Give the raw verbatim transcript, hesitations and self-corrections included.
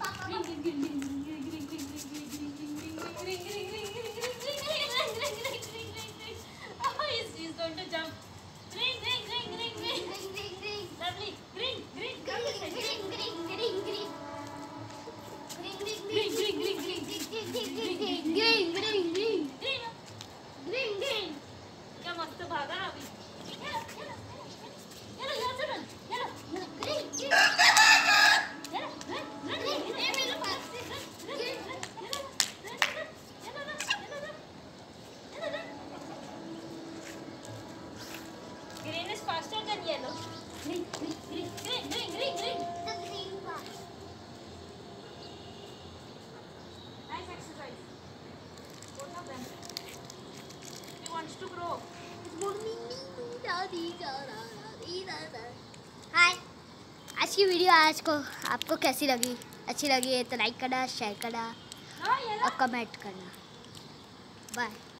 क्या मस्त भागा ना अभी। Green is faster than yellow. Green, green, green, green, green, green, green. The green one. Nice exercise. Both of them. He wants to grow. हाय, आज की video आज को आपको कैसी लगी? अच्छी लगी है तो लाइक करना, शेयर करना और कमेंट करना। बाय।